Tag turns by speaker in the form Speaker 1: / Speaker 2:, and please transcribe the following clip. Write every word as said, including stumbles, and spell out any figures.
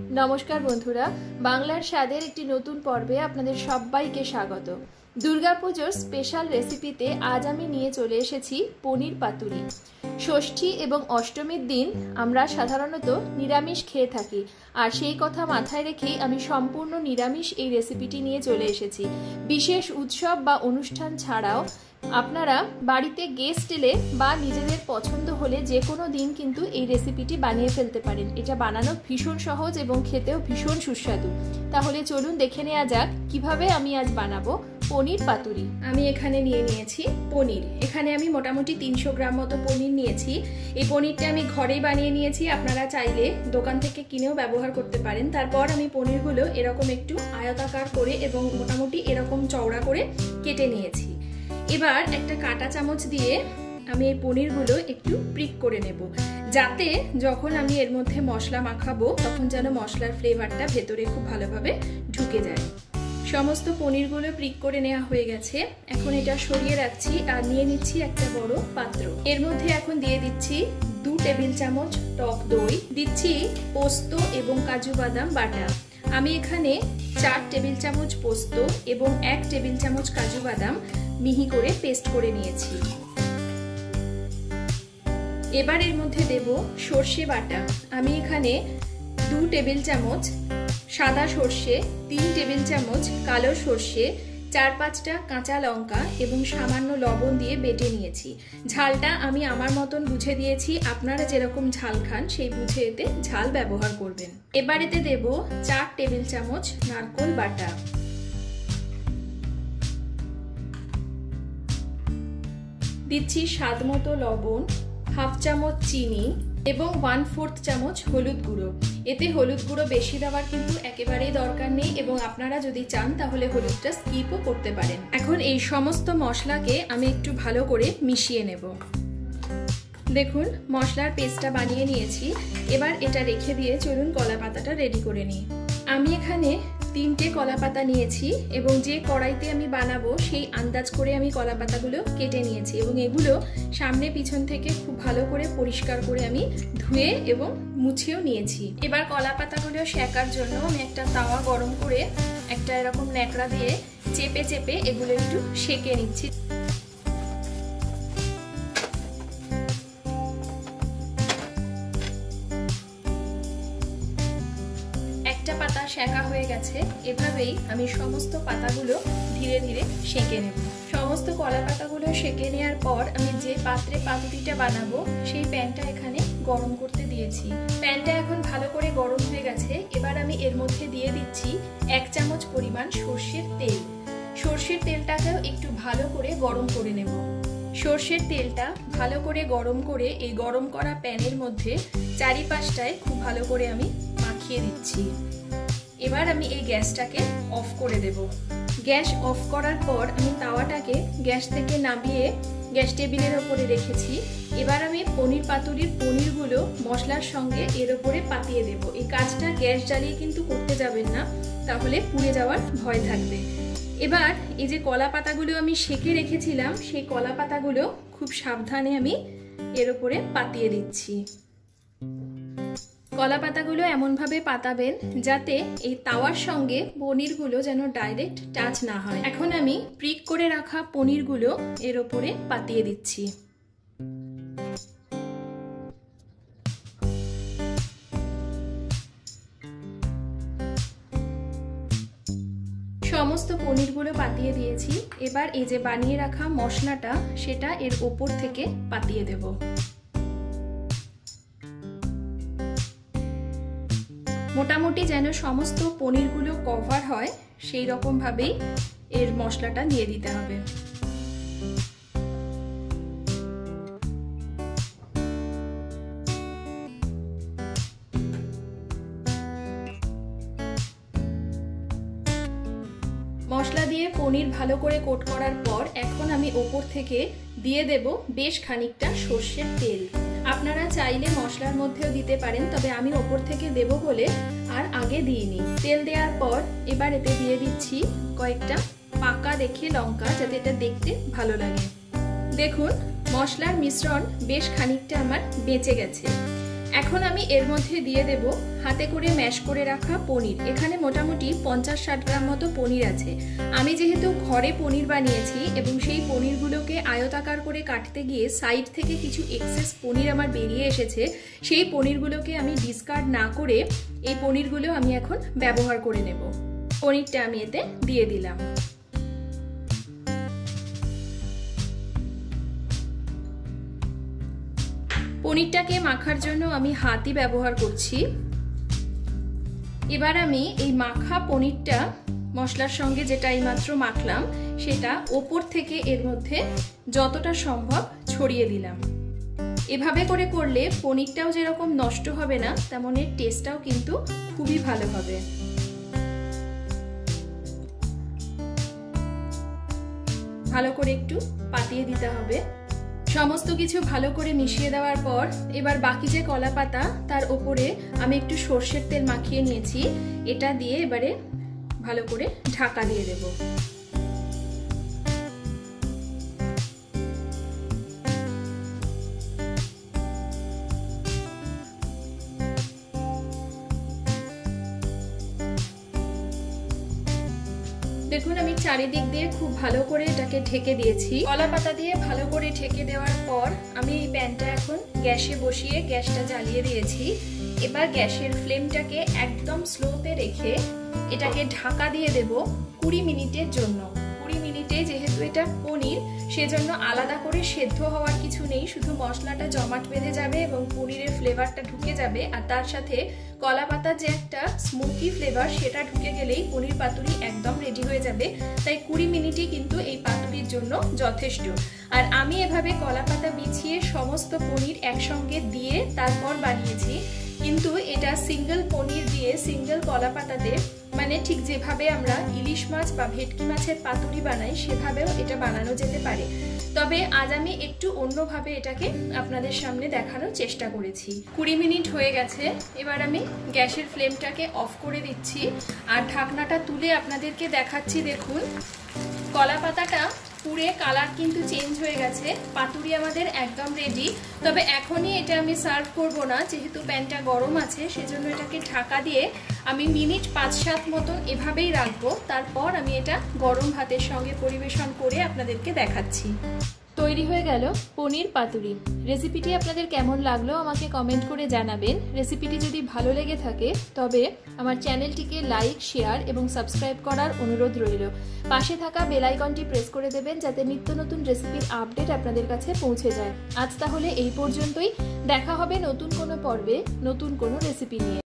Speaker 1: नमस्कार बंधुरा बांगलार स्वादेर एकटी नतून पर्वे आपनादेर सब्बाइके स्वागत। दुर्गापुजोर स्पेशल रेसिपिते आज आमी निये चले एसेछि पनिर पातुरी। षष्ठी एवं अष्टमीर दिन आमरा साधारणत निरामिष खेये थाकि आर सेई कथा माथाय रेखेई आमी सम्पूर्ण निरामिष एई रेसिपिटी निये चले एसेछि। विशेष उत्सव बा अनुष्ठान छाड़ाओ आपनारा बाड़ीते गेस्ट एले बा निजेदेर पछंद होले जे कोनो दिन किन्तु एई रेसिपिटी बानिये फेलते पारेन। एटा बानानो भीषण सहज एवं खेतेও भीषण सुस्वादु। ताहले चलुन देखे नेওয়া যাক কিভাবে আমি আজ বানাবো পনির পাতুরি। আমি এখানে নিয়ে নিয়েছি পনির। এখানে আমি মোটামুটি তিনশো গ্রাম মতো পনির নিয়েছি। এই পনিরটা আমি ঘরেই বানিয়ে নিয়েছি, আপনারা চাইলে দোকান থেকে কিনেও ব্যবহার করতে পারেন। তারপর আমি পনিরগুলো এরকম একটু আয়তাকার করে এবং মোটামুটি এরকম চওড়া করে কেটে নিয়েছি। এবার একটা কাঁটা চামচ দিয়ে আমি এই পনিরগুলো একটু প্রিক করে নেব, যাতে যখন আমি এর মধ্যে মশলা মাখাবো তখন যেন মশলার ফ্লেভারটা ভেতরে খুব ভালোভাবে ঢুকে যায়। সমস্ত পনিরগুলো প্রিক করে নেওয়া হয়ে গেছে। এখন এটা সরিয়ে রাখছি আর নিয়ে নিচ্ছি একটা বড় পাত্র। এর মধ্যে এখন দিয়ে দিচ্ছি দু টেবিল চামচ টক দই, দিচ্ছি পোস্ত এবং কাজু বাদাম বাটা। আমি এখানে চার টেবিল চামচ পোস্ত এবং এক টেবিল চামচ কাজু বাদাম মিহি করে পেস্ট করে নিয়েছি। এবার এর মধ্যে দেব সরষে বাটা। আমি এখানে দু টেবিল চামচ সাদা সরষে, তিন টেবিল চামচ কালো সরষে, চার পাঁচটা কাঁচা লঙ্কা এবং সামান্য লবণ দিয়ে বেটে নিয়েছি। ঝালটা আমি আমার মতন বুঝে দিয়েছি, আপনারা যেরকম ঝাল খান সেই বুঝে এতে ঝাল ব্যবহার করবেন। এবার এতে দেব চার টেবিল চামচ নারকেল বাটা, দিচ্ছি স্বাদ মতো লবণ, হাফ চামচ চিনি এবং ওয়ান ফোর্থ চামচ হলুদ গুঁড়ো। এতে হলুদ গুঁড়ো বেশি দেওয়ার কিন্তু একেবারেই দরকার নেই এবং আপনারা যদি চান তাহলে হলুদটা স্কিপও করতে পারেন। এখন এই সমস্ত মশলাকে আমি একটু ভালো করে মিশিয়ে নেব। দেখুন মশলার পেস্টটা বানিয়ে নিয়েছি। এবার এটা রেখে দিয়ে চলুন কলা পাতাটা রেডি করে নিই। আমি এখানে তিনটে কলা পাতা নিয়েছি এবং যে কড়াইতে আমি বানাবো সেই আন্দাজ করে আমি কলা পাতাগুলো কেটে নিয়েছি এবং এগুলো সামনে পিছন থেকে খুব ভালো করে পরিষ্কার করে আমি ধুয়ে এবং মুছেও নিয়েছি। এবার কলা পাতাগুলো সেকার জন্য আমি একটা তাওয়া গরম করে একটা এরকম ন্যাকড়া দিয়ে চেপে চেপে এগুলো একটু সেকে নিচ্ছি। পাতা সেকা হয়ে গেছে। এভাবেই আমি সমস্ত পাতাগুলো ধীরে ধীরে সেকে নেব। সমস্ত কলা পাতাগুলো সেকে নেওয়ার পর আমি যে পাত্রে পাতুরিটা বানাবো সেই প্যানটা এখানে গরম করতে দিয়েছি। প্যানটা এখন ভালো করে গরম হয়ে গেছে। এবার আমি এর মধ্যে দিয়ে দিচ্ছি এক চামচ পরিমাণ সর্ষের তেল। সর্ষের তেলটাকেও একটু ভালো করে গরম করে নেব। সর্ষের তেলটা ভালো করে গরম করে এই গরম করা প্যানের মধ্যে চারিপাশটায় খুব ভালো করে আমি মাখিয়ে দিচ্ছি। এবার আমি এই গ্যাসটাকে অফ করে দেব। গ্যাস অফ করার পর আমি তাওয়াটাকে গ্যাস থেকে নামিয়ে গ্যাস টেবিলের ওপরে রেখেছি। এবার আমি পনির পাতুরির পনিরগুলো মশলার সঙ্গে এর ওপরে পাতিয়ে দেব। এই কাজটা গ্যাস জ্বালিয়ে কিন্তু করতে যাবেন না, তাহলে পুড়ে যাওয়ার ভয় থাকবে। এবার এই যে কলা পাতাগুলো আমি সেকে রেখেছিলাম সেই কলা পাতাগুলো খুব সাবধানে আমি এর ওপরে পাতিয়ে দিচ্ছি। কলা পাতাগুলো এমনভাবে পাতাবেন যাতে এই তাওয়ার সঙ্গে পনিরগুলো যেন ডাইরেক্ট টাচ না হয়। এখন আমি প্রিক করে রাখা পনিরগুলো এর ওপরে পাতিয়ে দিচ্ছি। সমস্ত পনিরগুলো পাতিয়ে দিয়েছি। এবার এই যে বানিয়ে রাখা মশলাটা সেটা এর ওপর থেকে পাতিয়ে দেব। মোটামুটি যেন সমস্ত পনিরগুলো কভার হয় সেই রকম ভাবেই এর মশলাটা দিয়ে দিতে হবে। মশলা দিয়ে পনির ভালো করে কোট করার পর এখন আমি ওপর থেকে দিয়ে দেব বেশ খানিকটা সর্ষের তেল। আপনারা চাইলে মশলার মধ্যেও দিতে পারেন, তবে আমি ওপর থেকে দেব বলে আর আগে দিইনি। তেল দেওয়ার পর এবার এতে দিয়ে দিচ্ছি কয়েকটা পাকা দেখে লঙ্কা, যাতে এটা দেখতে ভালো লাগে। দেখুন মশলার মিশ্রণ বেশ খানিকটা আমার বেঁচে গেছে। এখন আমি এর মধ্যে দিয়ে দেব হাতে করে ম্যাশ করে রাখা পনির। এখানে মোটামুটি পঞ্চাশ ষাট গ্রাম মতো পনির আছে। আমি যেহেতু ঘরে পনির বানিয়েছি এবং সেই পনিরগুলোকে আয়তাকার করে কাটতে গিয়ে সাইড থেকে কিছু এক্সেস পনির আমার বেরিয়ে এসেছে, সেই পনিরগুলোকে আমি ডিসকার্ড না করে এই পনিরগুলো আমি এখন ব্যবহার করে নেব। পনিরটা আমি এতে দিয়ে দিলাম। পনিরটাকে মাখার জন্য আমি হাতই ব্যবহার করছি। এবার আমি এই মাখা পনিরটা মশলার সঙ্গে যেটা এইমাত্র মাখলাম সেটা ওপর থেকে এর মধ্যে যতটা সম্ভব ছড়িয়ে দিলাম। এভাবে করে করলে পনিরটাও যেরকম নষ্ট হবে না, তেমন এর টেস্টটাও কিন্তু খুবই ভালো হবে। ভালো করে একটু পাতিয়ে দিতে হবে। সমস্ত কিছু ভালো করে মিশিয়ে দেওয়ার পর এবার বাকি যে কলা পাতা তার উপরে আমি একটু সর্ষের তেল মাখিয়ে নিয়েছি, এটা দিয়ে এবারে ভালো করে ঢাকা দিয়ে দেব। দেখুন আমি চারিদিক দিয়ে খুব ভালো করে এটাকে ঢেকে দিয়েছি। কলা পাতা দিয়ে ভালো করে ঢেকে দেওয়ার পর আমি এই প্যানটা এখন গ্যাসে বসিয়ে গ্যাসটা জ্বালিয়ে দিয়েছি। এবার গ্যাসের ফ্লেমটাকে একদম স্লোতে রেখে এটাকে ঢাকা দিয়ে দেব কুড়ি মিনিটের জন্য। কুড়ি মিনিটে যেহেতু এটা পনির, সেজন্য আলাদা করে সেদ্ধ হওয়ার কিছু নেই, শুধু মশলাটা জমাট বেঁধে যাবে এবং পনিরের ফ্লেভারটা ঢুকে যাবে, আর তার সাথে কলা পাতার যে একটা স্মোকি ফ্লেভার সেটা ঢুকে গেলেই পনির পাতুরি একদম রেডি হয়ে যাবে। তাই কুড়ি মিনিটই কিন্তু এই পাতুরির জন্য যথেষ্ট। আর আমি এভাবে কলা পাতা বিছিয়ে সমস্ত পনির একসঙ্গে দিয়ে তারপর বানিয়েছি, কিন্তু এটা সিঙ্গেল পনির দিয়ে সিঙ্গেল কলা পাতাতে, মানে ঠিক যেভাবে আমরা ইলিশ মাছ বা ভেটকি মাছের পাতুরি বানাই সেভাবেও এটা বানানো যেতে পারে। তবে আজ আমি একটু অন্যভাবে এটাকে আপনাদের সামনে দেখানোর চেষ্টা করেছি। কুড়ি মিনিট হয়ে গেছে, এবার আমি গ্যাসের ফ্লেমটাকে অফ করে দিচ্ছি আর ঢাকনাটা তুলে আপনাদেরকে দেখাচ্ছি। দেখুন কলা পাতাটা পুরে কালার কিন্তু চেঞ্জ হয়ে গেছে, পাতুরি আমাদের একদম রেডি। তবে এখনই এটা আমি সার্ভ করব না, যেহেতু প্যানটা গরম আছে, সেজন্য এটাকে ঢাকা দিয়ে আমি মিনিট পাঁচ সাত মতন এভাবেই রাখবো। তারপর আমি এটা গরম ভাতের সঙ্গে পরিবেশন করে আপনাদেরকে দেখাচ্ছি। তৈরি হয়ে গেল পনির পাতুরি। রেসিপিটি আপনাদের কেমন লাগলো আমাকে কমেন্ট করে জানাবেন। রেসিপিটি যদি ভালো লেগে থাকে তবে আমার চ্যানেলটিকে লাইক, শেয়ার এবং সাবস্ক্রাইব করার অনুরোধ রইল। পাশে থাকা বেল আইকনটি প্রেস করে দেবেন যাতে নিত্য নতুন রেসিপির আপডেট আপনাদের কাছে পৌঁছে যায়। আজ তাহলে এই পর্যন্তই, দেখা হবে নতুন কোনো পর্বে নতুন কোনো রেসিপি নিয়ে।